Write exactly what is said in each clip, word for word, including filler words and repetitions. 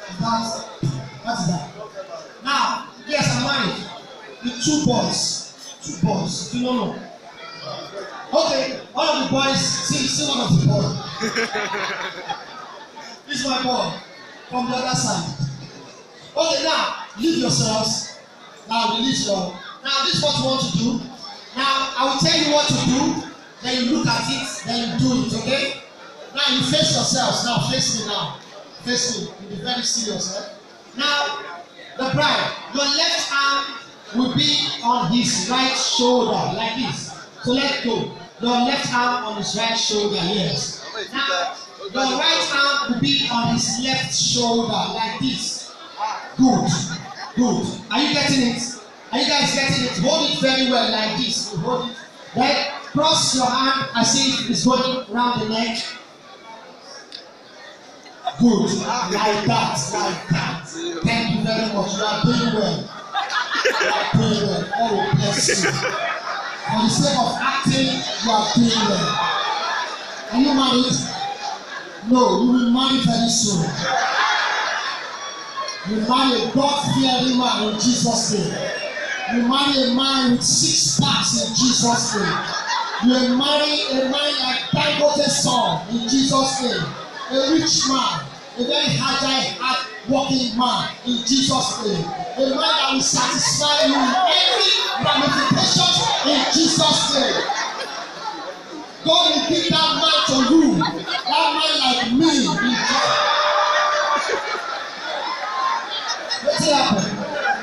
That, what is that? Now, yes, I'm married with two boys. Two boys. You don't know. Okay, one of the boys, see, see one of the boys. This is my boy from the other side. Okay, now, leave yourselves. Now, release your. Now, this is what you want to do. Now, I will tell you what to do. Then you look at it, then you do it, okay? Now, you face yourselves. Now, face me now. Face me. You'll be very serious, eh? Now, the bride, your left arm will be on his right shoulder, like this. So let go. Your left arm on his right shoulder, yes. Now, your right arm will be on his left shoulder, like this. Good. Good. Are you getting it? Are you guys getting it? Hold it very well, like this. You hold it. Then cross your hand as if it's going around the neck. Good. Like that. Like that. Thank you very much. You are doing well. You are doing well. Oh, bless you. For the sake of acting, you are doing well. Are you married? No, you will marry very soon. You marry a God-fearing man in Jesus' name. You marry a man with six packs in Jesus' name. You marry a man like Dangote's son in Jesus' name. A rich man, a very agile, hard-working man in Jesus' name. A man that will satisfy you in every ramification in Jesus' name. God will give that man to you. That man like me in Jesus' name. What's happening?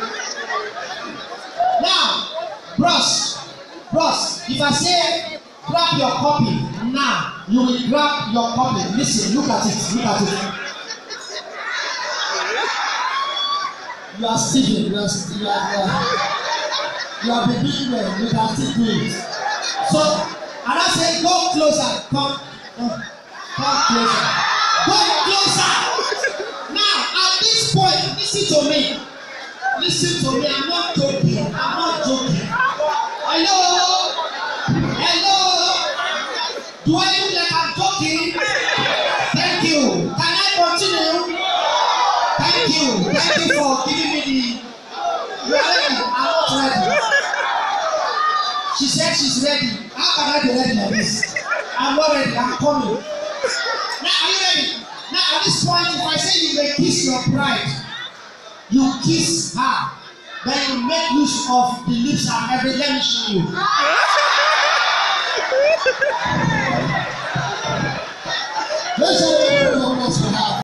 Now, bros, bros, if I say grab your copy now, you will grab your copy. Listen, look at it, look at it. You are stealing, you are stealing, you are, you are beginning well, you can still do it. So, and I say go closer, come, come, come closer, go closer. Now, at this point, listen to me. Listen to me, I'm not joking. I'm not joking. Hello? Hello? Do I look like I'm joking? Thank you. Can I continue? Thank you. Thank you for giving me the. You are ready? I'm not ready. She said she's ready. How can I be ready like this? I'm not ready. I'm coming. Now, are you ready? Now, at this point, if I say you may kiss your bride, you kiss her, then you make use of the lips and everything. Let me show you.